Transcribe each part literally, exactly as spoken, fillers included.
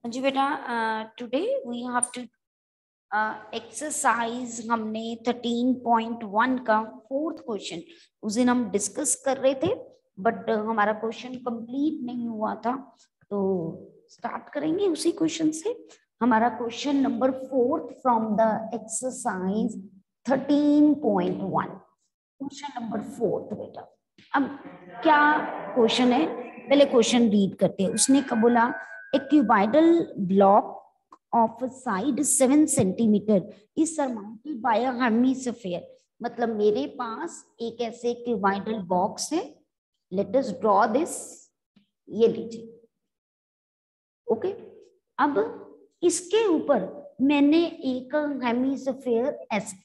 जी बेटा, today we have to exercise हमने thirteen point one का फोर्थ क्वेश्चन उस दिन हम डिस्कस कर रहे थे, बट uh, हमारा क्वेश्चन कंप्लीट नहीं हुआ था, तो स्टार्ट करेंगे उसी क्वेश्चन से। हमारा question number fourth from the exercise thirteen point one, question number fourth बेटा। अब क्या क्वेश्चन है, पहले क्वेश्चन रीड करते हैं। उसने कब बोला, a cuboidal block of side seven centimetre is surmounted by a hemisphere। मतलब मेरे पास एक ऐसे क्यूबाइडल बॉक्स है, लेट अस ड्रॉ दिस, ये लीजिए। ओके, अब इसके ऊपर मैंने एक हेमिस्फीयर ऐसे,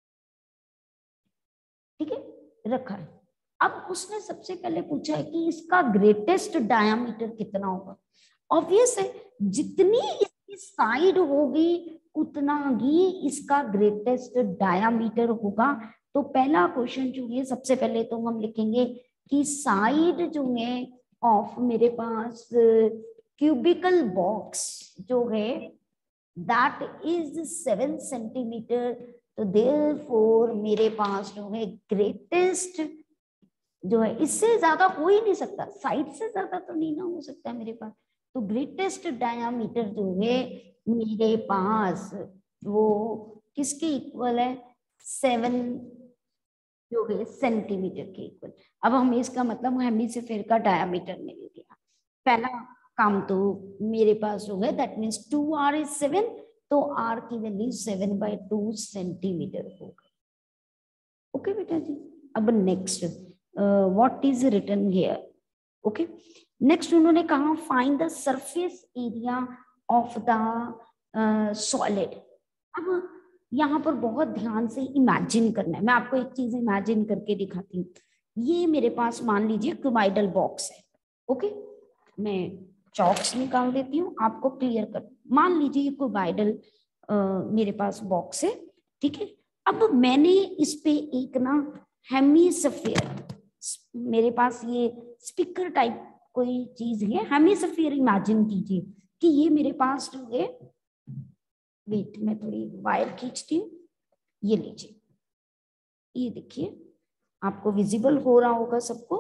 ठीक है, रखा है। अब उसने सबसे पहले पूछा है कि इसका ग्रेटेस्ट डायामीटर कितना होगा। ऑब्वियस है, जितनी इसकी साइड होगी उतना ही इसका ग्रेटेस्ट डायामीटर होगा। तो पहला क्वेश्चन जो है, सबसे पहले तो हम लिखेंगे कि साइड जो है ऑफ मेरे पास क्यूबिकल बॉक्स जो है दैट इज सेवन सेंटीमीटर। तो देयरफॉर मेरे पास जो है ग्रेटेस्ट जो है, इससे ज्यादा हो ही नहीं सकता, साइड से ज्यादा तो नहीं ना हो सकता मेरे पास। तो ग्रेटेस्ट डायामीटर जो है मेरे पास वो किसके इक्वल है, सेवन जो है सेंटीमीटर के इक्वल। अब हमें इसका मतलब हेमिस्फीयर का डायामीटर मिल गया। पहला काम तो मेरे पास जो है that means two r is seven, तो आर की value seven by two centimetre होगा। ओके बेटा जी। अब next what is written here. Okay, next उन्होंने कहा find the surface area of the solid. अब यहाँ पर बहुत ध्यान से इमेजिन करना है। मैं आपको एक चीज इमेजिन करके दिखाती हूँ। ये मेरे पास मान लीजिए क्यूबाइडल बॉक्स है। ओके, मैं चॉक्स निकाल देती हूँ, आपको क्लियर कर। मान लीजिए ये क्यूबाइडल मेरे पास बॉक्स है, ठीक है। अब मैंने इस पे एक ना हेमिस्फीयर, मेरे पास ये स्पीकर टाइप कोई चीज है, हेमिस्फीयर इमेजिन कीजिए कि ये मेरे पास जो है, वेट मैं थोड़ी वायर खींचती हूँ, ये लीजिए, ये देखिए आपको विजिबल हो रहा होगा सबको,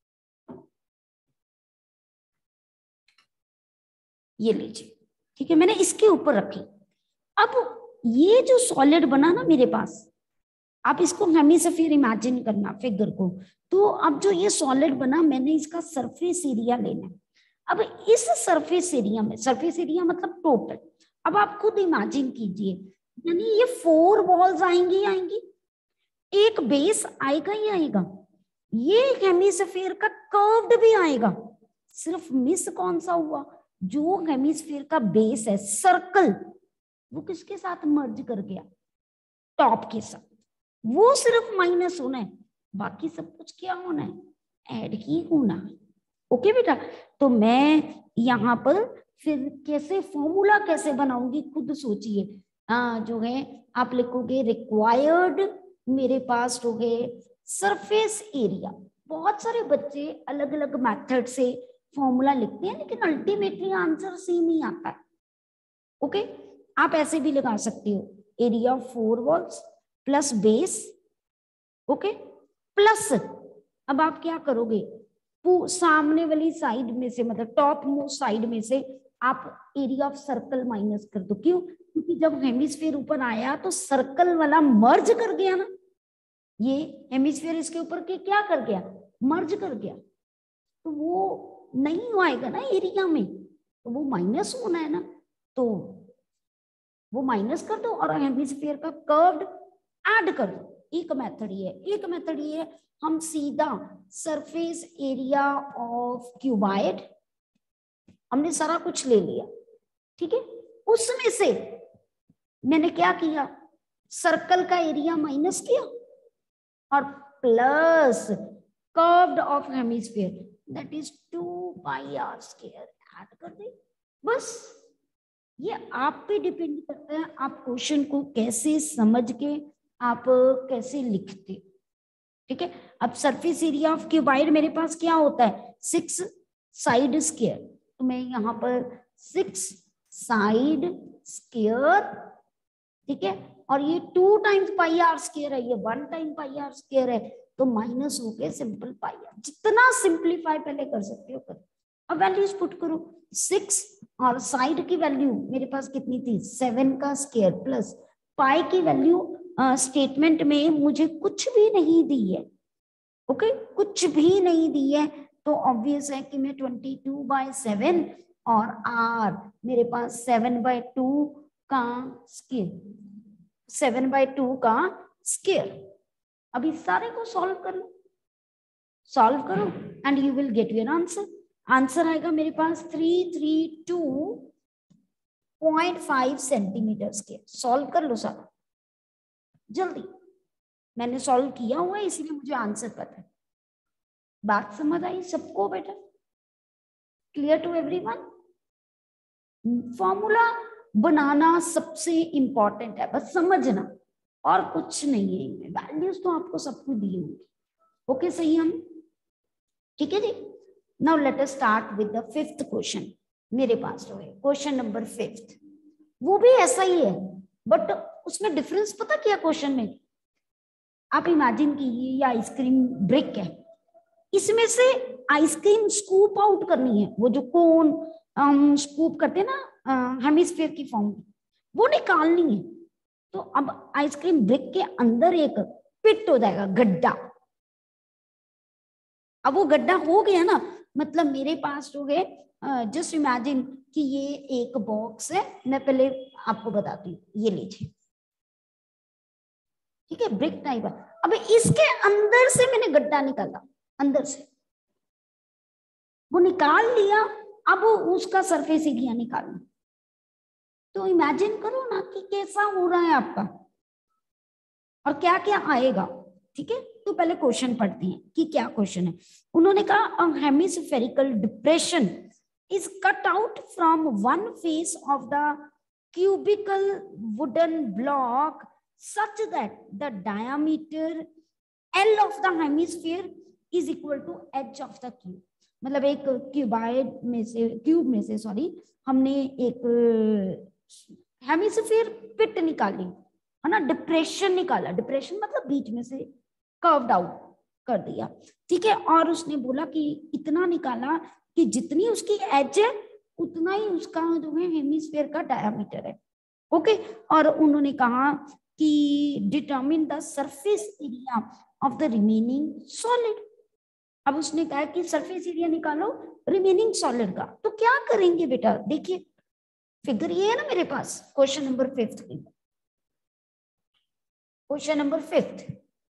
ये लीजिए, ठीक है। मैंने इसके ऊपर रखी। अब ये जो सॉलिड बना ना मेरे पास, आप इसको हेमिस्फीयर इमेजिन करना फिगर को। तो अब जो ये सॉलिड बना, मैंने इसका सरफेस एरिया लेना है। अब इस सरफेस एरिया में, सरफेस एरिया मतलब टोटल, अब आप खुद इमेजिन कीजिए, यानी ये फोर वॉल्स आएंगी आएंगी, एक बेस आएगा ही आएगा, ये हेमिस्फीयर का कर्व्ड भी आएगा। सिर्फ मिस कौन सा हुआ, जो हेमिस्फीयर का बेस है सर्कल, वो किसके साथ मर्ज कर गया, टॉप के साथ। वो सिर्फ माइनस होना है, बाकी सब कुछ क्या होना है, ऐड ही होना है। ओके बेटा, तो मैं यहाँ पर फिर कैसे फॉर्मूला कैसे बनाऊंगी खुद सोचिए। जो है आप लिखोगे रिक्वायर्ड, मेरे पास जो है सरफेस एरिया। बहुत सारे बच्चे अलग अलग मेथड से फॉर्मूला लिखते हैं, लेकिन अल्टीमेटली आंसर सेम ही आता है। ओके, आप ऐसे भी लगा सकते हो, area of four walls plus base, okay, plus अब आप क्या करोगे, सामने वाली साइड में से, मतलब टॉप मोस्ट साइड में से आप एरिया ऑफ सर्कल माइनस कर दो। क्यों, क्योंकि जब हेमिस्फीयर ऊपर आया तो सर्कल वाला मर्ज कर गया ना, ये हेमिस्फीयर इसके ऊपर के क्या कर गया, मर्ज कर गया, तो वो नहीं आएगा ना एरिया में, तो वो माइनस होना है ना, तो वो माइनस कर दो और हेमिस्फीयर का कर्व्ड ऐड कर दो। एक मेथड ये है, एक मेथड ये है, हम सीधा सरफेस एरिया ऑफ क्यूबाइड, हमने सारा कुछ ले लिया, ठीक है, उसमें से मैंने क्या किया, सर्कल का एरिया माइनस किया और plus curved of hemisphere that is two pi are square add कर दे। बस ये आप पे डिपेंड करता है, आप क्वेश्चन को कैसे समझ के आप कैसे लिखते, ठीक है। अब सरफेस एरिया ऑफ क्यूबाइड मेरे पास क्या होता है, सिक्स साइड स्क्वायर, तो मैं यहाँ पर सिक्स साइड स्क्वायर, ठीक है, और ये two times pi are square है, ये one time pi are square है, तो माइनस हो गए सिंपल पाई आर। जितना सिंप्लीफाई पहले कर सकते हो करो। अब वैल्यूज पुट करो, सिक्स और साइड की वैल्यू मेरे पास कितनी थी, सेवन का स्क्वायर प्लस पाई की वैल्यू स्टेटमेंट uh, में मुझे कुछ भी नहीं दी है, ओके okay? कुछ भी नहीं दी है, तो ऑब्वियस है कि मैं ट्वेंटी टू बाय सेवन और आर मेरे पास सेवन बाय टू का स्क्वायर, सेवन बाय टू का स्क्वायर। अभी सारे को सॉल्व कर लो, सॉल्व करो and you will get your answer. Answer आएगा मेरे पास three three two point five centimetre square. Solve कर लो सारा जल्दी, मैंने सॉल्व किया हुआ है इसलिए मुझे आंसर पता है। बात समझ आई सबको बेटा? Clear to everyone? फॉर्मूला बनाना सबसे इंपॉर्टेंट है, बस समझना और कुछ नहीं है इनमें। वैल्यूज तो आपको सबको दी होंगी, ओके सही हम, ठीक है जी। Now let us start with the fifth question. मेरे पास जो है क्वेश्चन नंबर फिफ्थ, वो भी ऐसा ही है बट उसमें डिफरेंस पता क्या क्वेश्चन में, आप इमेजिन कीजिए ये आइसक्रीम ब्रिक है, इसमें से आइसक्रीम स्कूप आउट करनी है, वो जो कोन हम स्कूप करते हैं ना हेमिस्फीयर की फॉर्म में, वो निकालनी है। तो अब आइसक्रीम ब्रिक के अंदर एक पिट हो जाएगा, गड्ढा। अब वो गड्ढा हो गया ना, मतलब मेरे पास जो है जस्ट इमेजिन कि ये एक बॉक्स है, मैं पहले आपको बताती हूँ, ये लीजिए, ठीक है, ब्रिक टाइप है। अब इसके अंदर से मैंने गड्ढा निकाला, अंदर से वो निकाल लिया, अब उसका सरफेस एरिया निकालना। तो इमेजिन करो ना कि कैसा हो रहा है आपका और क्या क्या आएगा, ठीक है। तो पहले क्वेश्चन पढ़ते हैं कि क्या क्वेश्चन है। उन्होंने कहा hemispherical depression is cut out from one face of the cubical wooden block such that the diameter L of the hemisphere is equal to h of the cube। मतलब एक क्यूबाइड में से, क्यूब में से sorry, हमने एक hemisphere पिट निकाली है ना, डिप्रेशन निकाला, डिप्रेशन मतलब बीच में से कर्व्ड आउट कर दिया, ठीक है। और उसने बोला कि इतना निकाला कि जितनी उसकी एज है उतना ही उसका जो है हेमिस्फीयर का डायमीटर है, ओके। और उन्होंने कहा कि determine the surface area of the remaining solid. अब उसने कहा कि सरफेस एरिया निकालो रिमेनिंग सॉलिड का, तो क्या करेंगे बेटा, देखिए फिगर ये है ना मेरे पास, क्वेश्चन नंबर फिफ्थ की, क्वेश्चन नंबर फिफ्थ,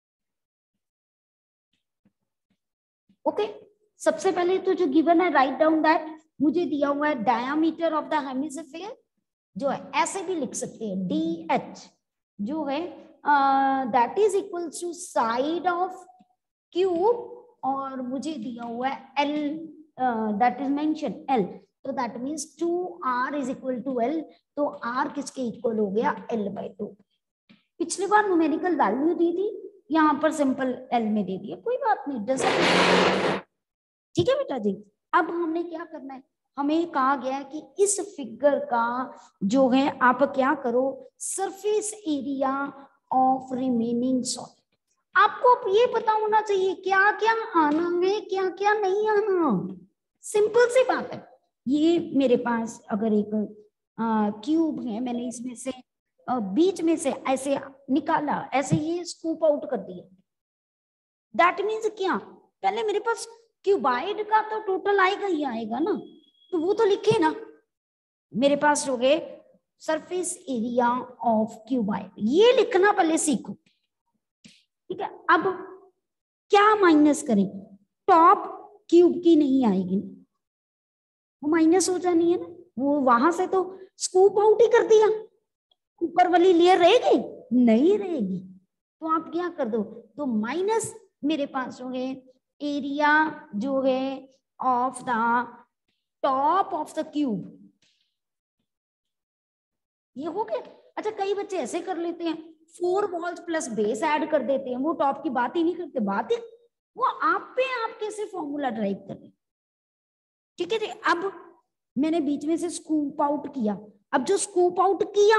ओके। सबसे पहले तो जो गिवन है राइट डाउन दैट, मुझे दिया हुआ है डायमीटर ऑफ द हेमिस्फीयर, जो है ऐसे भी लिख सकते हैं डी एच, जो है that is equal to side of cube, और मुझे दिया हुआ है l, that is mention l, तो that means two r is equal to l, तो आर किसके इक्वल हो गया, एल बाय टू। पिछली बार न्यूमेरिकल वैल्यू दी थी, यहाँ पर सिंपल एल में दे दिया, कोई बात नहीं, ठीक है बेटा जी। अब हमने क्या करना है, हमें कहा गया है कि इस फिगर का जो है आप क्या करो, surface area of remaining solid. आपको अब ये पता होना चाहिए क्या क्या आना है, क्या क्या नहीं आना, सिंपल सी बात है। ये मेरे पास अगर एक क्यूब है, मैंने इसमें से आ, बीच में से ऐसे निकाला, ऐसे ये स्कूप आउट कर दिया, दैट मीन्स क्या, पहले मेरे पास क्यूबाइड का तो टोटल आएगा ही आएगा ना, तो वो तो लिखे ना, मेरे पास जो है सरफेस एरिया ऑफ क्यूबाइड, ये लिखना पहले सीखो, ठीक है। अब क्या माइनस करें, टॉप क्यूब की नहीं आएगी, वो माइनस हो जानी है ना, वो वहां से तो स्कूप आउट ही कर दिया, ऊपर वाली लेयर रहेगी नहीं रहेगी, तो आप क्या कर दो, तो माइनस मेरे पास जो है एरिया जो है of the top of the cube, ये हो गया। अच्छा कई बच्चे ऐसे कर लेते हैं, four walls plus base add कर देते हैं, वो टॉप की बात ही नहीं करते, बात ही वो आप पे आप कैसे फॉर्मूला ड्राइव कर रहे, ठीक है जी। अब मैंने बीच में से स्कूप आउट किया। अब जो स्कूप आउट किया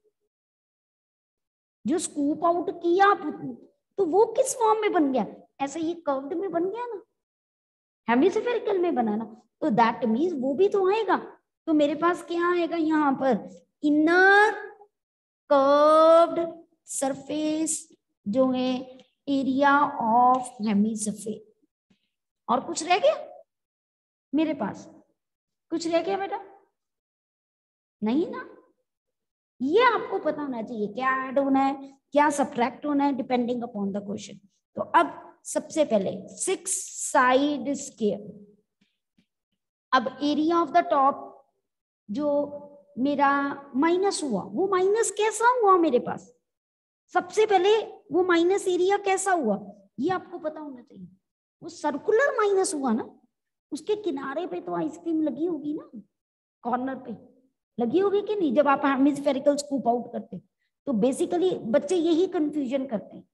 जो स्कूप आउट किया तो वो किस फॉर्म में बन गया? ऐसा ये कर्व्ड में बन गया ना, हेमिस्फेरिकल में बना ना, तो दैट मीन्स वो भी तो आएगा। तो मेरे पास क्या आएगा यहाँ पर? इनर कर्व्ड सरफेस जो है एरिया ऑफ हेमिस्फीयर। और कुछ रह गया मेरे पास? कुछ रह गया बेटा? नहीं ना। ये आपको पता होना चाहिए क्या ऐड होना है, क्या सब्ट्रैक्ट होना है, डिपेंडिंग अपॉन द क्वेश्चन। तो अब सबसे पहले सिक्स साइड स्क्वायर। अब एरिया ऑफ द टॉप जो मेरा माइनस हुआ, वो माइनस कैसा हुआ मेरे पास? सबसे पहले वो माइनस एरिया कैसा हुआ ये आपको पता होना चाहिए। वो सर्कुलर माइनस हुआ ना, उसके किनारे पे तो आइसक्रीम लगी होगी ना, कॉर्नर पे लगी होगी कि नहीं, जब आप हेमिस्फेरिकल स्कूप आउट करते। तो बेसिकली बच्चे यही कंफ्यूजन करते हैं।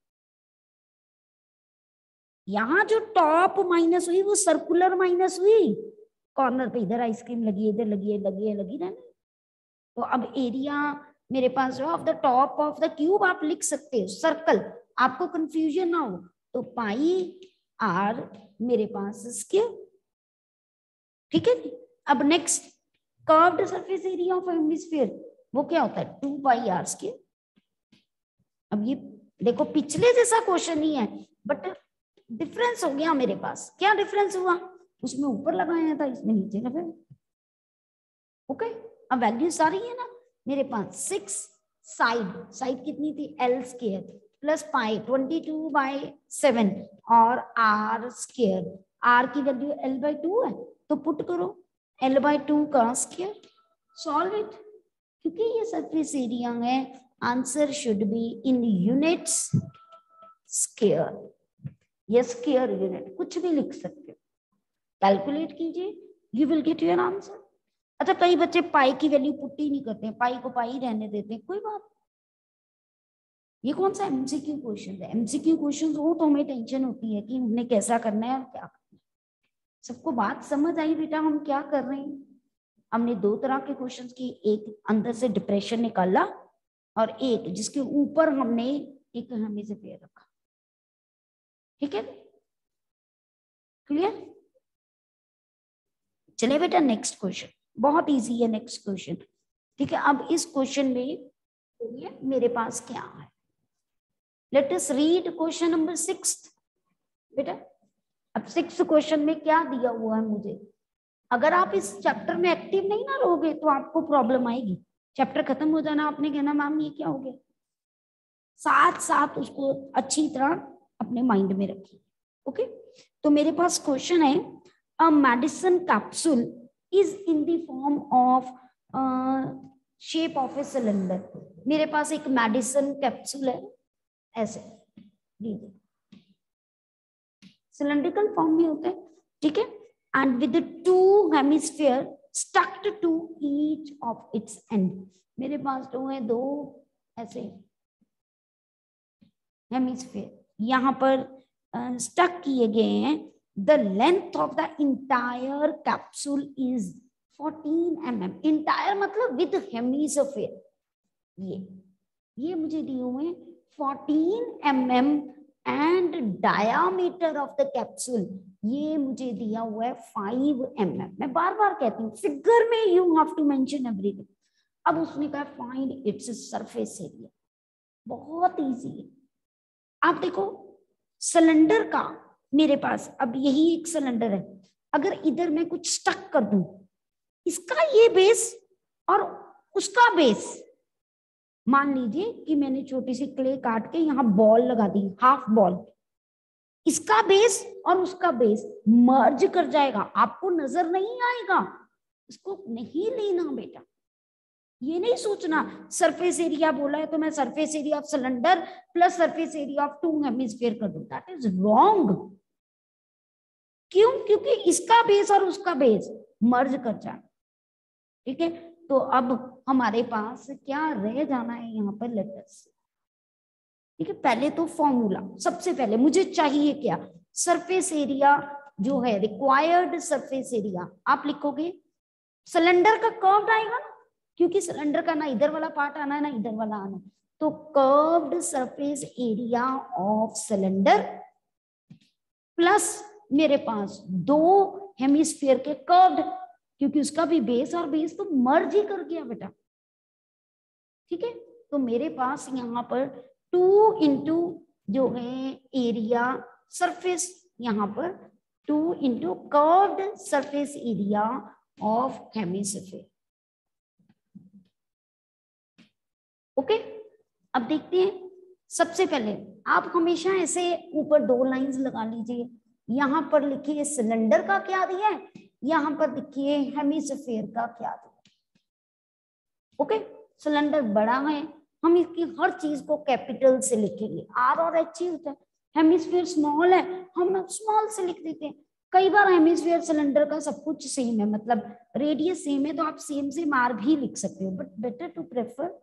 यहाँ जो टॉप माइनस हुई वो सर्कुलर माइनस हुई, कॉर्नर पे इधर आइसक्रीम लगी, इधर लगी है, लगी है, लगी रहने। तो अब एरिया मेरे पास जो of the top of the cube आप लिख सकते हो सर्कल, आपको कंफ्यूजन ना हो। तो पाई आर मेरे पास स्क्वायर, ठीक है। अब next curved surface area of hemisphere, वो क्या होता है? Two pi are square. अब ये देखो पिछले जैसा क्वेश्चन ही है, बट डिफरेंस हो गया मेरे पास। क्या डिफरेंस हुआ? उसमें ऊपर लगाया था, इसमें नीचे लगाया। ओके, अब वैल्यू सारी है ना मेरे पास। सिक्स साइड, साइड कितनी थी? L square plus pi twenty two by seven और आर स्क्वायर। आर की वैल्यू एल बाई टू है, तो पुट करो एल बाई टू का स्क्वायर, सॉल्व इट। क्योंकि ये सरफेस एरिया है, answer should be in units square या स्क्वायर यूनिट, कुछ भी लिख सकते हो। कैलकुलेट कीजिए, you will get your answer. अच्छा, कई बच्चे पाई की वैल्यू पुट ही नहीं करते हैं, पाई को पाई रहने देते हैं, कोई बात। ये कौन सा एमसीक्यू क्वेश्चन है? एमसीक्यू क्वेश्चन हो तो हमें टेंशन होती है कि हमने कैसा करना है और क्या करना है। सबको बात समझ आई बेटा हम क्या कर रहे हैं? हमने दो तरह के क्वेश्चंस की, एक अंदर से डिप्रेशन निकाला और एक जिसके ऊपर हमने एक हेमिस्फीयर रखा। ठीक है, क्लियर? चले बेटा नेक्स्ट क्वेश्चन, बहुत इजी है नेक्स्ट क्वेश्चन। ठीक है, अब इस क्वेश्चन में मेरे पास क्या है? Let us read question number six. बेटा अब सिक्स क्वेश्चन में क्या दिया हुआ है मुझे? अगर आप इस चैप्टर में एक्टिव नहीं ना रहोगे तो आपको प्रॉब्लम आएगी। चैप्टर खत्म हो जाना, आपने कहना मैम ये क्या हो गया। साथ साथ उसको अच्छी तरह अपने माइंड में रखिए। ओके, तो मेरे पास क्वेश्चन है, a medicine capsule is in the form of shape of a cylinder. मेरे पास एक मेडिसिन कैप्सूल है, ऐसे लीजिए, सिलेंड्रिकल फॉर्म में होते हैं, ठीक है, and with two hemisphere stuck to each of its end. मेरे पास जो है दो ऐसे हेमिस्फीयर यहाँ पर स्टक uh, किए गए हैं। The length of the entire capsule is fourteen M M. Entire मतलब विद हेमिस्फीयर, ये ये मुझे दिए हुए fourteen M M and diameter of the capsule ये मुझे दिया हुआ है फाइव एम एम। मैं बार बार कहती हूँ फिगर में you have to mention everything. अब उसने कहा फाइंड इट्स सरफेस एरिया, बहुत इजी है। आप देखो सिलेंडर का मेरे पास अब यही एक सिलेंडर है, अगर इधर मैं कुछ स्टक कर दूं, इसका ये बेस और उसका बेस, मान लीजिए कि मैंने छोटी सी क्ले काट के यहाँ बॉल लगा दी, हाफ बॉल, इसका बेस और उसका बेस मर्ज कर जाएगा, आपको नजर नहीं आएगा। इसको नहीं लेना बेटा, ये नहीं सोचना सरफेस एरिया बोला है तो मैं surface area of cylinder plus surface area of two hemisphere कर दूं, दैट इज रॉन्ग। क्यों? क्योंकि इसका बेस और उसका बेस मर्ज कर जाए। ठीक है, तो अब हमारे पास क्या रह जाना है यहाँ पर लेटर्स। ठीक है, पहले तो फॉर्मूला, सबसे पहले मुझे चाहिए क्या? सरफेस एरिया जो है रिक्वायर्ड सरफेस एरिया, आप लिखोगे सिलेंडर का कर्व्ड आएगा ना, क्योंकि सिलेंडर का ना इधर वाला पार्ट आना है ना इधर वाला आना, तो curved surface area of cylinder plus मेरे पास दो हेमिस्फीयर के कर्व्ड, क्योंकि उसका भी बेस और बेस तो मर्ज ही कर गया बेटा, ठीक है। तो मेरे पास यहाँ पर टू इंटू जो है एरिया सरफेस, यहाँ पर two into curved surface area of hemisphere. Okay, अब देखते हैं। सबसे पहले आप हमेशा ऐसे ऊपर दो लाइंस लगा लीजिए, यहां पर लिखिए सिलेंडर का क्या दिया है, यहां पर लिखिए हेमिस्फीयर का क्या दिया है। ओके, सिलेंडर बड़ा है, हम इसकी हर चीज को कैपिटल से लिखेंगे, आर और एच ही होता है। हेमिस्फीयर स्मॉल है, हम स्मॉल से लिख देते हैं। कई बार हेमिस्फीयर सिलेंडर का सब कुछ सेम है, मतलब रेडियस सेम है, तो आप सेम से आर भी लिख सकते हो, but better to prefer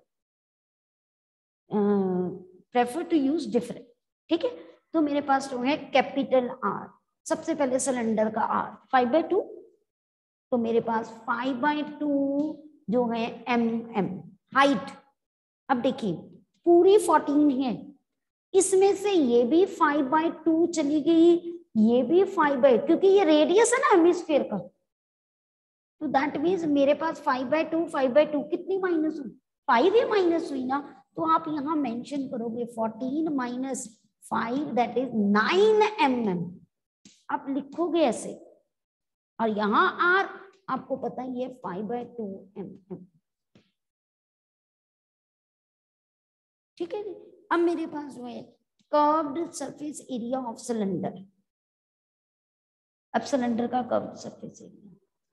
prefer to use different, ठीक है। तो मेरे पास जो है कैपिटल आर, सबसे पहले सिलेंडर का आर फाइव बाई टू, तो मेरे पास फाइव बाई टू जो है एम एम हाइट। अब देखिए पूरी फोर्टीन है, इसमें से ये भी फाइव बाई टू चली गई, ये भी फाइव बाई, क्योंकि ये रेडियस है ना हेमिस्फीयर का, तो दैट मीन्स मेरे पास five by two five by two कितनी माइनस हुई, फाइव ही माइनस हुई ना, तो आप यहाँ मेंशन करोगे fourteen minus five that is nine M M, आप लिखोगे ऐसे, और यहाँ आर आपको पता ही है five by two M M, ठीक है। अब मेरे पास जो है curved surface area of cylinder, अब सिलेंडर का कर्व्ड सरफेस एरिया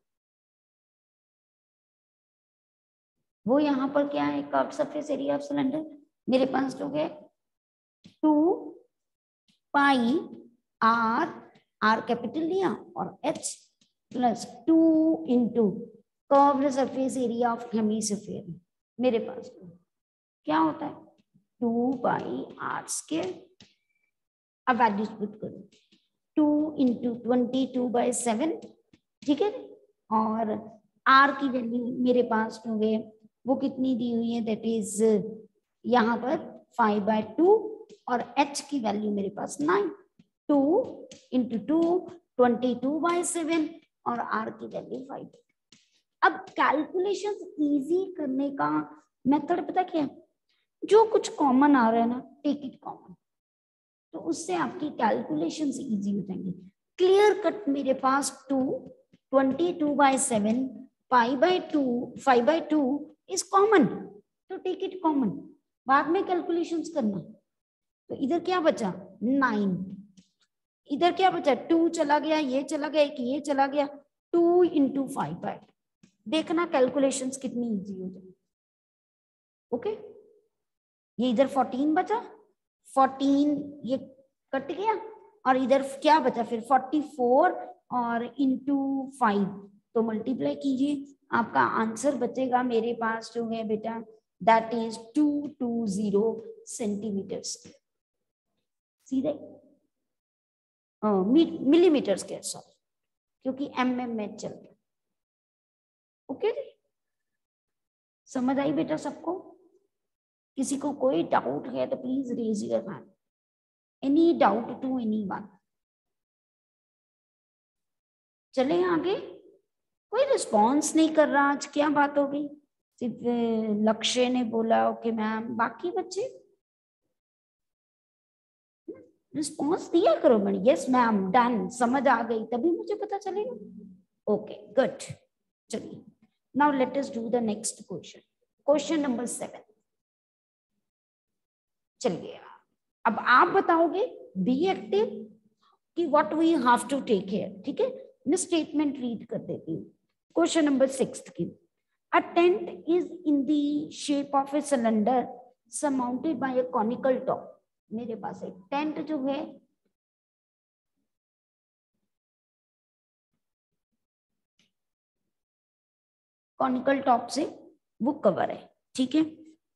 वो यहाँ पर क्या है, curved surface area of cylinder मेरे पास जो है two pi R, R capital लिया और H plus two into curved surface area of hemisphere, मेरे पास क्या होता है टू पाई आर स्क्वायर। अब वैल्यूज पुट करो, to into twenty two by seven, ठीक है, और आर की वैल्यू मेरे पास जो है वो कितनी दी हुई है, दैट इज यहाँ पर फाइव बाई टू, और एच की वैल्यू मेरे पास nine, two into two twenty two by seven, और आर की वैल्यू फाइव। अब कैलकुलेशन इजी करने का मेथड पता क्या है, जो कुछ कॉमन आ रहा है ना टेक इट कॉमन, तो उससे आपकी कैलकुलेशन इजी हो जाएंगी। क्लियर कट मेरे पास two twenty two by seven five by two five by two is common, तो टेक इट कॉमन, बाद में कैलकुलेशंस करना। तो इधर क्या बचा नाइन, इधर क्या बचा टू चला गया, ये चला गया, एक ये चला गया, टू इंटू फाइव बाई, देखना कैलकुलेशंस कितनी इजी हो जाए। ओके, ये इधर फोर्टीन बचा, फोर्टीन ये कट गया, और इधर क्या बचा फिर फोर्टी फोर और इंटू फाइव, तो मल्टीप्लाई कीजिए, आपका आंसर बचेगा मेरे पास जो है बेटा that is two two zero centimetre, सीधे मिलीमीटर के सॉरी, क्योंकि एम एम में चल रहा। ओके, समझ आई बेटा सबको? किसी को कोई डाउट है तो please raise your hand, any doubt to any one. चले आगे, कोई रिस्पॉन्स नहीं कर रहा, आज क्या बात हो गई? सिर्फ लक्ष्य ने बोला ओके मैम, बाकी बच्चे रिस्पॉन्स दिया करो मैडम, यस मैम डन, समझ आ गई, तभी मुझे पता चलेगा। ओके गुड, चलिए now let us do the next question, question number seven. चलिए अब आप बताओगे बी एक्टिव कि what we have to take care, ठीक है। मैं स्टेटमेंट रीड कर देती हूँ। क्वेश्चन नंबर सिक्स की, a tent is in the shape of a cylinder surmounted by a conical top। मेरे पास एक टेंट जो है कॉनिकल टॉप से वो कवर है, ठीक है।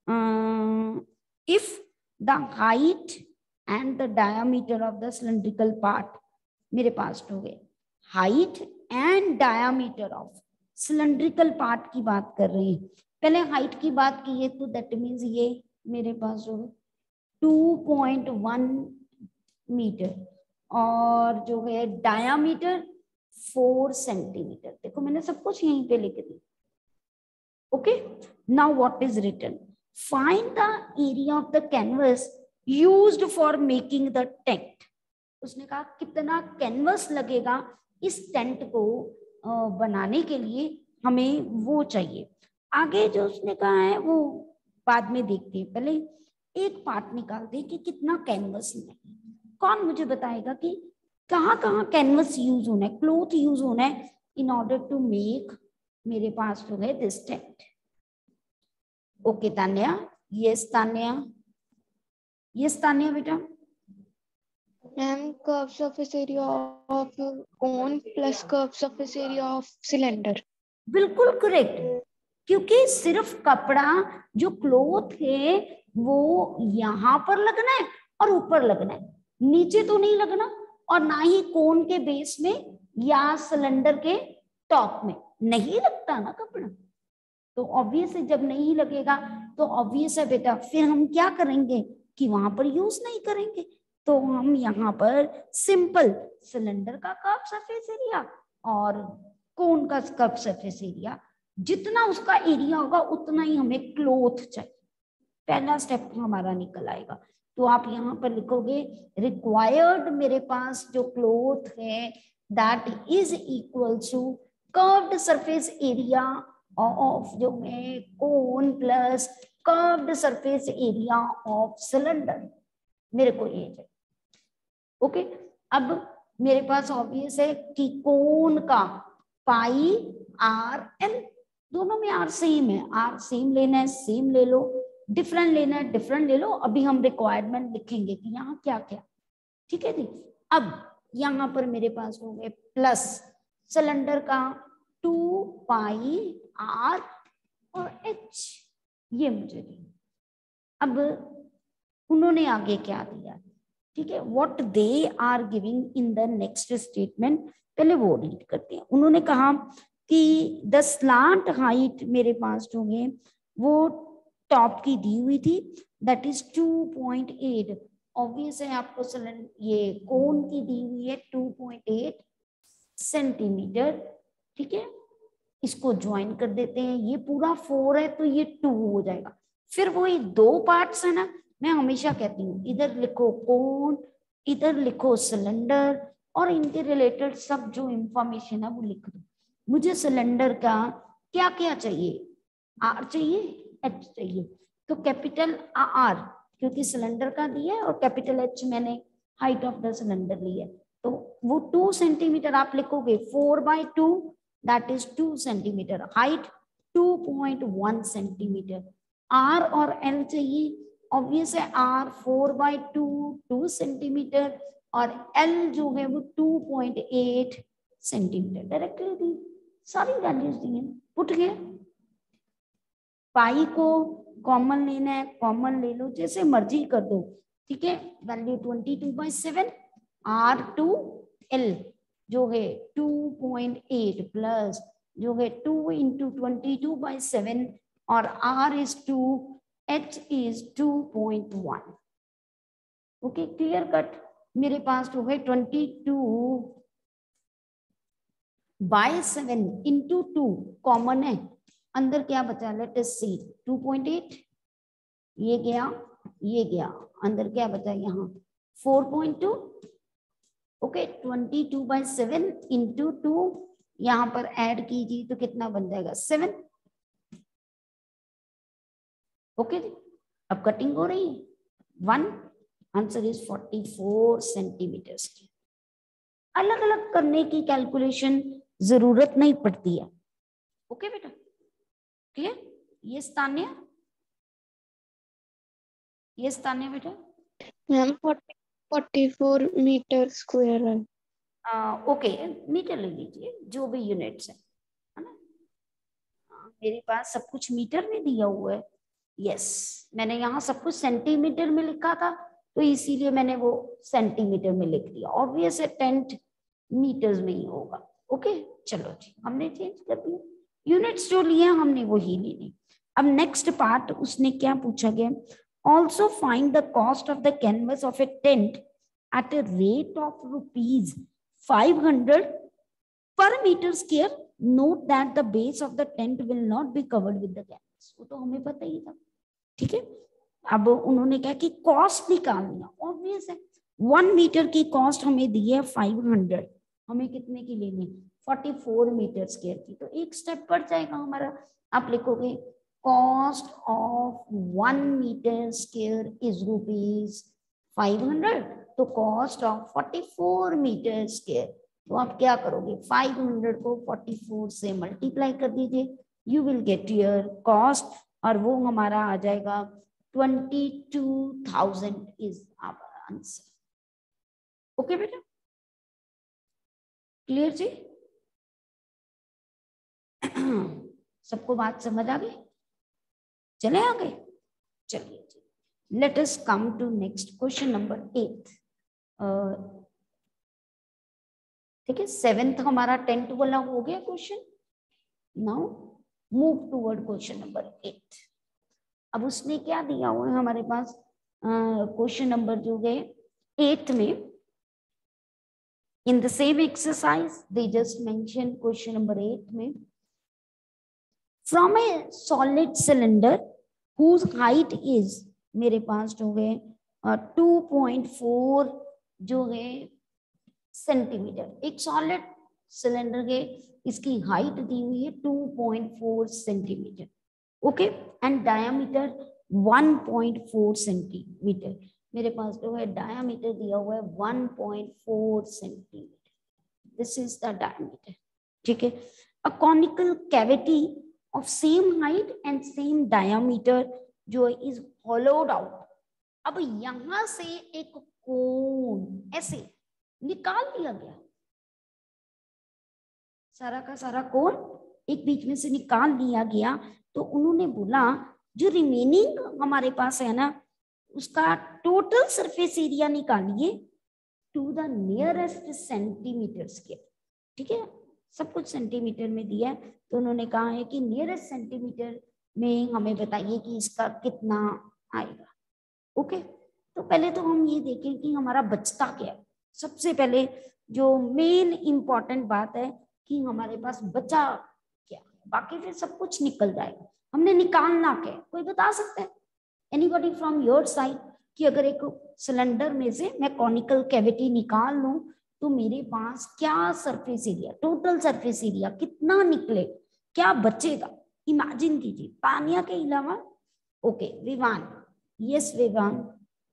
If the height and the diameter of the cylindrical part, मेरे पास हो गए height and diameter of cylindrical part की बात कर रहे हैं। पहले हाइट की बात की है तो दैट मीन्स ये मेरे पास जो है टू पॉइंट वन मीटर और जो है डायामीटर फोर सेंटीमीटर। देखो मैंने सब कुछ यहीं पे लिख दी। Okay, now what is written, find the area of the canvas used for making the tent. उसने कहा कितना कैनवस लगेगा इस टेंट को बनाने के लिए, हमें वो चाहिए। आगे जो उसने कहा है वो बाद में देखते हैं, पहले एक पार्ट निकालते हैं कि कितना कैनवस है। कौन मुझे बताएगा कि कहाँ कहाँ कैनवस यूज होना है, क्लॉथ यूज होना है इन ऑर्डर टू मेक मेरे पास जो है this tent. Okay Tanya, yes Tanya, yes Tanya बेटा। Ma'am curve surface area of cone plus curve surface area of cylinder. बिल्कुल करेक्ट, क्योंकि सिर्फ कपड़ा जो क्लॉथ है वो यहाँ पर लगना है और ऊपर लगना है, नीचे तो नहीं लगना, और ना ही कोन के बेस में या सिलेंडर के टॉप में नहीं लगता ना कपड़ा। तो ऑब्वियस है जब नहीं लगेगा तो ऑब्वियस है बेटा फिर हम क्या करेंगे कि वहां पर यूज नहीं करेंगे। तो हम यहाँ पर सिंपल सिलेंडर का कर्व सरफेस एरिया और कोन का कर्व सरफेस एरिया, जितना उसका एरिया होगा उतना ही हमें क्लॉथ चाहिए। पहला स्टेप हमारा निकल आएगा। तो आप यहाँ पर लिखोगे रिक्वायर्ड मेरे पास जो क्लॉथ है that is equal to curved surface area of जो है cone plus curved surface area of cylinder. मेरे को ये चाहिए। ओके, अब मेरे पास ऑब्वियस है कि कोन का पाई आर एल, दोनों में आर सेम है, आर सेम लेना है सेम ले लो, डिफरेंट लेना है डिफरेंट ले लो। अभी हम रिक्वायरमेंट लिखेंगे कि यहाँ क्या क्या, ठीक है जी। अब यहाँ पर मेरे पास हो गए प्लस सिलेंडर का टू पाई आर और एच, ये मुझे दिया। अब उन्होंने आगे क्या दिया, ठीक है, what they are giving in the next statement, पहले वो रीड करते हैं। उन्होंने कहा कि द स्लांट हाइट मेरे पास जो है वो टॉप की दी हुई थी that is two point eight. Obvious है आपको ये कोन की दी हुई है टू पॉइंट एट सेंटीमीटर, ठीक है। इसको ज्वाइन कर देते हैं, ये पूरा फोर है तो ये टू हो जाएगा। फिर वही दो पार्ट्स है ना, मैं हमेशा कहती हूँ इधर लिखो कोन इधर लिखो सिलेंडर और इनके रिलेटेड सब जो इंफॉर्मेशन है वो लिख दो। मुझे सिलेंडर का क्या क्या चाहिए, आर चाहिए एच चाहिए, तो कैपिटल आर क्योंकि सिलेंडर का दिया है और कैपिटल एच मैंने हाइट ऑफ द सिलेंडर लिया है, तो वो टू सेंटीमीटर आप लिखोगे, four by two that is two centimetre, height two point one centimetre. R और एल चाहिए, ऑब्वियस है R four by two two centimetre और एल जो है वो two point eight centimetre. Directly दी सारी वैल्यूज दी है, पुट गया। पाई को कॉमन लेना है, कॉमन ले लो जैसे मर्जी कर दो, ठीक है। Value twenty two by seven, R to L जो है टू पॉइंट एट प्लस जो है two into twenty two by seven और R is two, H is two point one. Okay clear cut. मेरे पास जो है twenty two by seven into two common है, अंदर क्या बचा, let us see two point eight, ये गया ये गया, अंदर क्या बचा यहाँ four point to. Okay twenty two by seven into two यहाँ पर ऐड कीजिए तो कितना बन जाएगा सेवन। ओके अब कटिंग हो रही है, one answer is forty four centimetres की। अलग अलग करने की कैलकुलेशन जरूरत नहीं पड़ती है। ओके बेटा क्लियर। ये स्थानीय ये स्थानीय बेटा ma'am forty four metre square है। ओके मीटर ले लीजिए जो भी यूनिट्स है, है ना। आ, मेरे पास सब कुछ मीटर में दिया हुआ है। यस मैंने यहाँ सब कुछ सेंटीमीटर में लिखा था तो इसीलिए मैंने वो सेंटीमीटर में लिख दिया। ऑब्वियस है टेंट मीटर्स में ही होगा। ओके चलो जी हमने चेंज कर दिया। यूनिट्स जो लिए हमने वो ही लेने। अब नेक्स्ट पार्ट उसने क्या पूछा गया, also find the cost of the canvas of a tent at a rate of rupees five hundred per metre square, note that the base of the tent will not be covered with the canvas. वो तो हमें पता ही था, ठीक है। अब उन्होंने क्या कि कॉस्ट निकालना, ऑब्वियस है, वन मीटर की कॉस्ट हमें दी है फाइव हंड्रेड, हमें कितने की लेनी, फोर्टी फोर मीटर स्क्वायर की। तो एक स्टेप बढ़ जाएगा हमारा, आप लिखोगे cost of one metre square is rupees five hundred, तो cost of forty four metre square, तो आप क्या करोगे, फाइव हंड्रेड को फोर्टी फोर से मल्टीप्लाई कर दीजिए, you will get your cost, और वो हमारा आ जाएगा twenty two thousand is our answer. Okay बेटा, क्लियर जी? सबको बात समझ आ गई? चले आगे, चलिए जी, let us come to next question number eight. ठीक है, सेवेंथ हमारा टेंथ वाला हो गया question. Now move toward question number eight. अब उसने क्या दिया हुआ है हमारे पास, क्वेश्चन नंबर जो है एट में, in the same exercise they just mention question number eight में, from a solid cylinder whose height is, मेरे पास जो है टू पॉइंट फोर जो है सेंटीमीटर, एक सॉलिड सिलेंडर के इसकी हाइट दी हुई है two point four centimetre, okay, and diameter one point four centimetre. मेरे पास जो है डायामीटर दिया हुआ है one point four centimetre, this is the diameter, ठीक है। A conical cavity of same height and same diameter जो इज होलोड आउट। अब यहां से एक कोन ऐसे निकाल लिया गया, सारा का सारा कोन एक बीच में से निकाल लिया गया, तो उन्होंने बोला जो रिमेनिंग हमारे पास है ना, उसका टोटल सरफेस एरिया निकालिए to the nearest centimetre square, ठीक है, सब कुछ सेंटीमीटर में दिया है, तो उन्होंने कहा है कि नियरेस्ट सेंटीमीटर में हमें बताइए कि इसका कितना आएगा। ओके, तो पहले तो हम ये देखें कि हमारा बचता क्या है। सबसे पहले जो मेन इंपॉर्टेंट बात है कि हमारे पास बचा क्या, बाकी फिर सब कुछ निकल जाएगा। हमने निकालना क्या, कोई बता सकते हैं, एनीबॉडी फ्रॉम योर साइड, कि अगर एक सिलेंडर में से मैं कॉनिकल कैविटी निकाल लूं तो मेरे पास क्या surface area, total surface area कितना निकले, क्या बचेगा, इमेजिन कीजिए पानिया के अलावा। Okay Vivaan, yes Vivaan,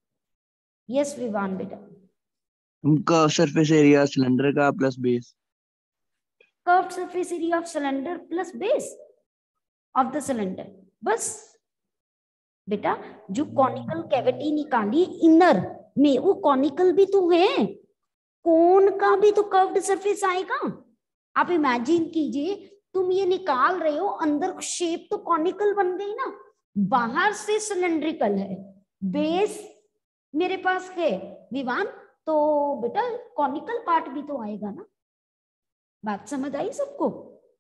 yes Vivaan बेटा। उनका सरफेस एरिया सिलेंडर का plus base, curved surface area of cylinder plus base of the cylinder, बस बेटा। जो कॉनिकल कैविटी निकाली इनर में, वो कॉनिकल भी तो है, कोन का भी तो कर्व्ड सरफेस आएगा। आप इमेजिन कीजिए, तुम ये निकाल रहे हो, अंदर शेप तो कॉनिकल बन गई ना, बाहर से सिलेंड्रिकल है, बेस मेरे पास है विवान, तो बेटा कॉनिकल पार्ट भी तो आएगा ना। बात समझ आई सबको?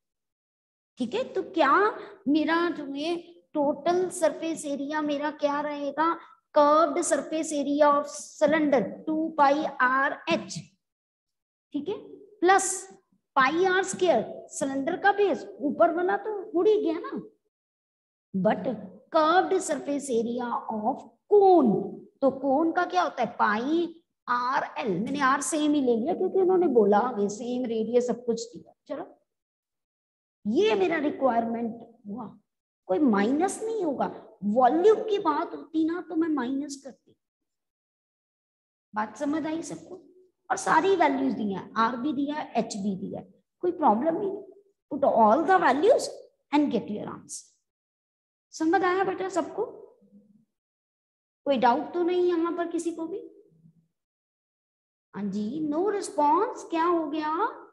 ठीक है, तो क्या मेरा तुम्हें टोटल सरफेस एरिया मेरा क्या रहेगा, curved surface area of cylinder two pi R H, ठीक है, plus pi are square cylinder का बेस, ऊपर वाला तो उड़ ही गया ना, but curved surface area of cone, तो कोन का क्या होता है पाई आर एल, मैंने आर सेम ही ले लिया क्योंकि उन्होंने बोला सेम रेडियस सब कुछ दिया। चलो ये मेरा रिक्वायरमेंट हुआ, कोई माइनस नहीं होगा। वॉल्यूम की बात होती ना तो मैं माइनस करती। बात समझ आई सबको? और सारी वैल्यूज दी है, आर भी दिया है, एच भी दिया है, कोई प्रॉब्लम नहीं। Put all the values and get your answer. समझ आया बेटा सबको? कोई डाउट तो नहीं यहां पर किसी को भी? हाँ जी, नो रिस्पॉन्स, क्या हो गया?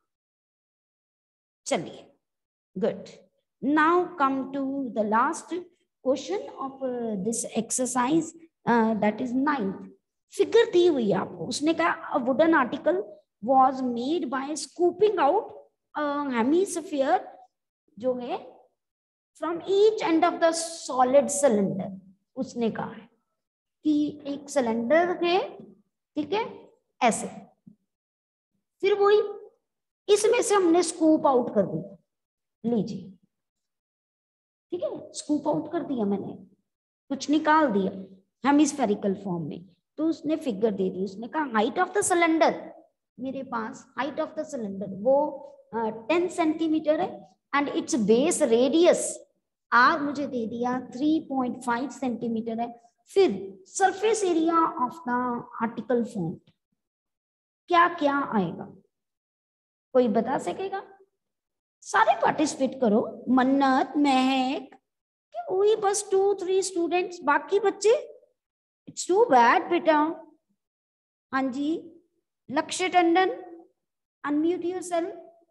चलिए good. Now come to the last question of this exercise, that is ninth. Figure दी हुई है आपको, उसने कहा a wooden article was made by scooping out a hemisphere जो है from each end of the solid cylinder, उसने कहा है कि एक सिलेंडर है, ठीक है, ऐसे, फिर वही इसमें से हमने स्कूप आउट कर दिया, लीजिए, ठीक है, स्कूप आउट कर दिया मैंने, कुछ निकाल दिया हेमिस्फेरिकल फॉर्म में, तो उसने फिगर दे दी, उसने कहा हाइट ऑफ द सिलेंडर, मेरे पास हाइट ऑफ द सिलेंडर वो टेन सेंटीमीटर है and its base radius R मुझे दे दिया थ्री पॉइंट फाइव सेंटीमीटर है। फिर surface area of the article form क्या क्या आएगा, कोई बता सकेगा? सारे पार्टिसिपेट करो, मन्नत, महक, कि वही बस टू थ्री स्टूडेंट्स, बाकी बच्चे इट्स टू बैड बेटा। हाँ जी, लक्ष्य टंडन, अनम्यूट योरसेल्फ।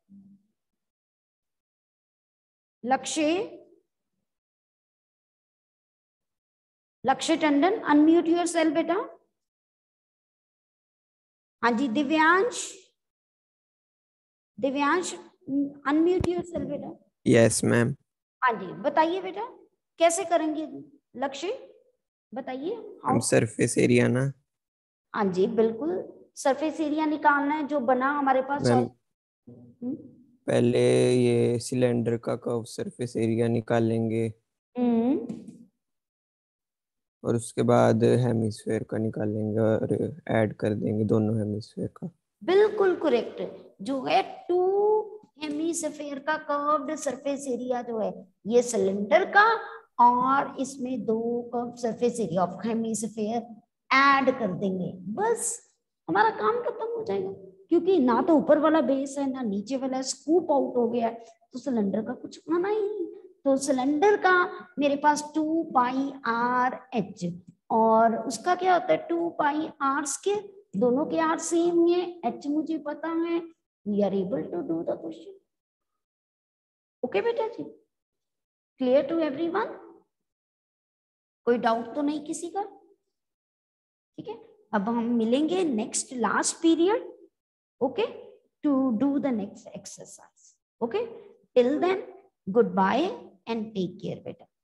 लक्ष्य लक्ष्य टंडन, अनम्यूट योरसेल्फ बेटा। हाँ जी, दिव्यांश, दिव्यांश अनम्यूट योरसेल्फ बेटा। Yes ma'am. हाँ जी, बताइए बेटा कैसे करेंगे? लक्ष्य बताइए। हम सरफेस एरिया ना। हाँ जी बिल्कुल, सरफेस एरिया निकालना है जो बना हमारे पास। मैम पहले ये सिलेंडर का कर्व सरफेस एरिया निकालेंगे और उसके बाद हेमिस्फेयर का निकालेंगे और ऐड कर देंगे दोनों हेमिस्फेयर का। बिल्कुल करेक्ट, जो है टू हेमिस्फेयर का कर्व्ड सरफेस एरिया जो है ये सिलेंडर का, और इसमें दो curve surface area of hemisphere add कर देंगे, बस हमारा काम खत्म हो जाएगा। क्योंकि ना तो ऊपर वाला बेस है ना नीचे वाला, स्कूप आउट हो गया है, तो सिलेंडर का कुछ आना ही नहीं। तो सिलेंडर का मेरे पास टू पाई आर एच, और उसका क्या होता है टू पाई आर स्क्वायर, दोनों के आर सेम है, एच मुझे पता है, we are able to do the question. Okay बेटा जी, क्लियर टू एवरीवन? कोई डाउट तो नहीं किसी का? ठीक है, अब हम मिलेंगे next last period, okay, to do the next exercise. Okay, till then goodbye and take care बेटा।